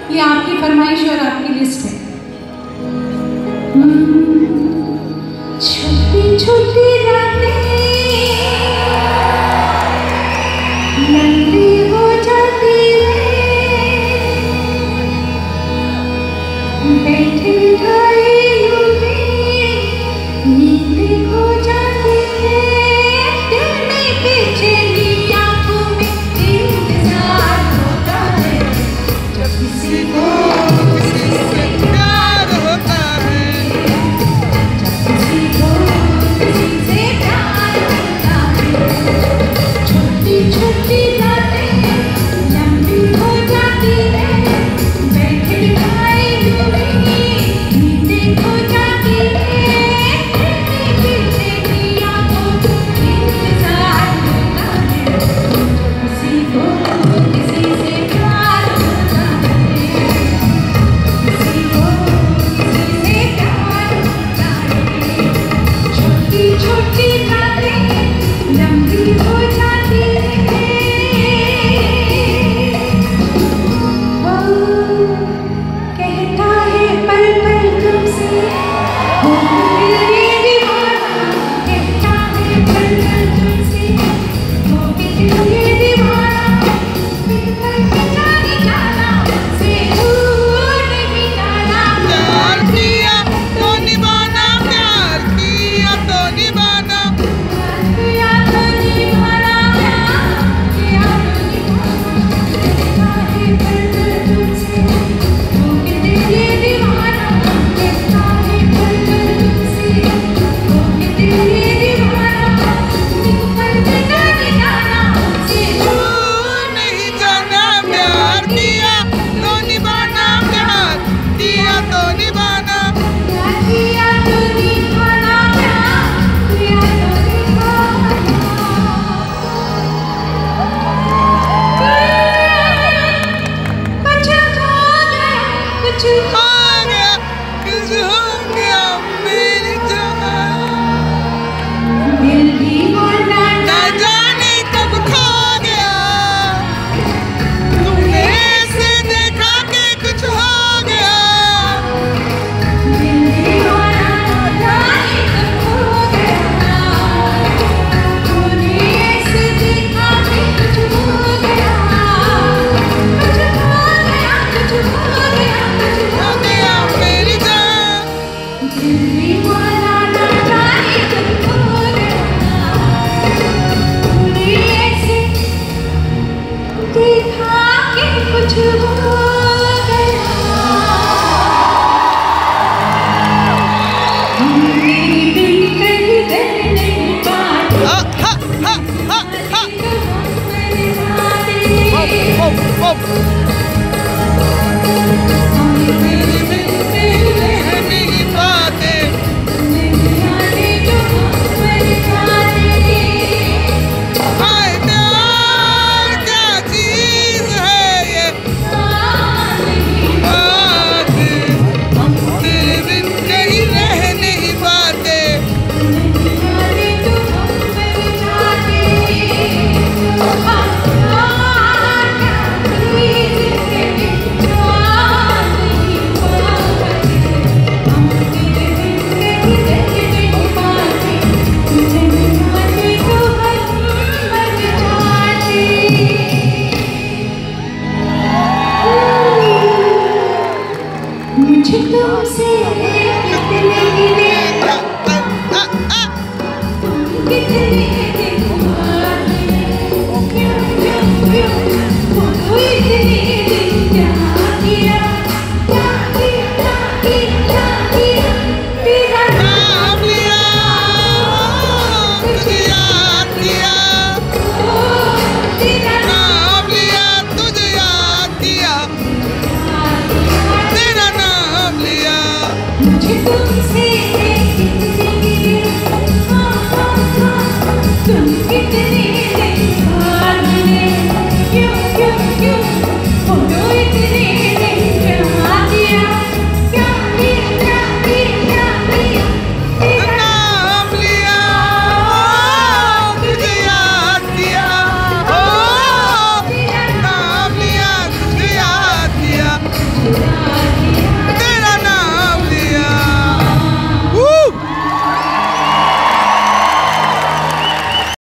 ये आपकी फरमाइश और आपकी लिस्ट है। छोटी छोटी रातें लंबी हो जाती है, बैठे बिठाए यूं भी नींद हो जाती है, दिल में बेचैनी आंखों में इंतजार होता है, जब किसी को किसी से प्यार होता है, जब किसी को किसी से प्यार होता है। छोटी छोटी रातें लंबी हो जाती है, बैठे बिठाए यूं भी नींदें हो जाती है, दिल में बेचैनी आंखों में इंतजार होता है, जब किसी को किसी से प्यार होता है, किसी को किसी से प्यार होता है। छोटी छोटी रातें लंबी हो जाती है। वो कहता है पल पल तुमसे, वो दिल ये दीवाना कहता है पल पल तुमसे, वो दिल ये दीवाना पल पल जाने जाना से दूर नहीं जाना। प्यार किया तो निभाना, प्यार किया तो निभाना, किया तो निभाना, किया तो निभाना, कहता है पल पल तुमसे, वो दिल ये दीवाना कहता है पल पल तुमसे, वो दिल ये दीवाना पल पल जाने जाना से दूर नहीं जाना। प्यार किया तो निभाना, प्यार किया तो निभाना, किया तो निभाना, किया तो निभाना। कुछ हो गया, कुछ हो गया, कुछ हो गया मेरी जान, दिल दीवाना ना जाने कब खो गया, तुमने ऐसे देखा कि कुछ हो गया, दिल दीवाना जाने कब खो गया, तूने ऐसे देखा कि कुछ हो गया, कुछ हो गया, कुछ हो गया, कुछ हो हो गया मेरी जान। दिल दीवाना ना जाने कब खो गया, तूने ऐसे देखा कि कुछ हो गया। मेरी दिल कहीं दिल नहीं पाती, हा हा हा हा हा। मेरे साथ Hop, hop, hop. मेरी दिल रह नहीं पाते, हाय प्यार क्या चीज है ये, बात हम तेरे बिन कहीं रह नहीं पाते। मुझे तुमसे कितने गिले कितने नाम लिया, तुझे याद किया, नाम लिया, तुझे याद किया, तेरा नाम लिया। मुझे तुमसे